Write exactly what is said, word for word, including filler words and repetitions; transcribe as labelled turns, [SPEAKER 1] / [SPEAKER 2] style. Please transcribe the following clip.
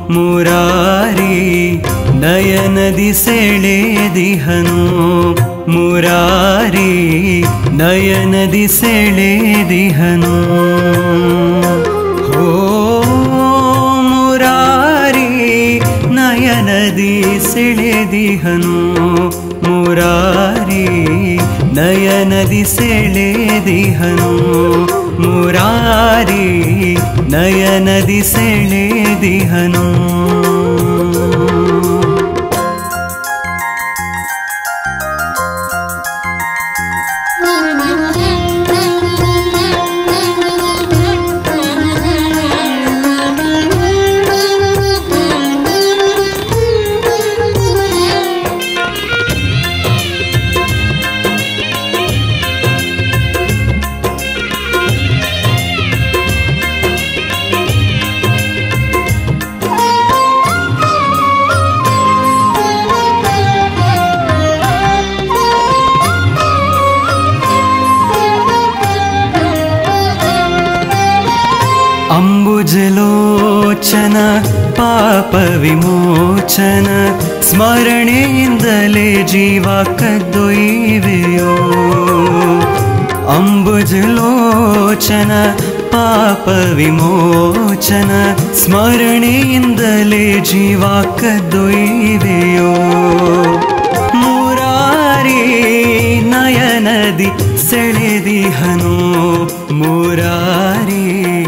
[SPEAKER 1] ಮುರಾರಿ ನಯನದಿ ಸೆಳೆದಿಹನು ಮುರಾರಿ ನಯನದಿ ಸೆಳೆದಿಹನು ಹೋ ಮುರಾರಿ ನಯನದಿ ಸೆಳೆದಿಹನು ಮುರಾರಿ ನಯನದಿ ಸೆಳೆದಿಹನು ಮುರಾರಿ ನಯನದಿ ಸೆಳೆದಿಹನು ಅಂಬುಜಲೋಚನ ಪಾಪ ವಿಮೋಚನ ಸ್ಮರಣೆಯಿಂದಲೇ ಜೀವ ಕದ್ದೊಯ್ವೆಯೋ ಅಂಬುಜಲೋಚನ ಪಾಪ ವಿಮೋಚನ ಸ್ಮರಣೆಯಿಂದಲೇ ಜೀವ ಕದ್ದೊಯ್ವೆಯೋ ಮುರಾರಿ ನಯನದಿ ಸೆಳೆದಿಹನು ಮುರಾರಿ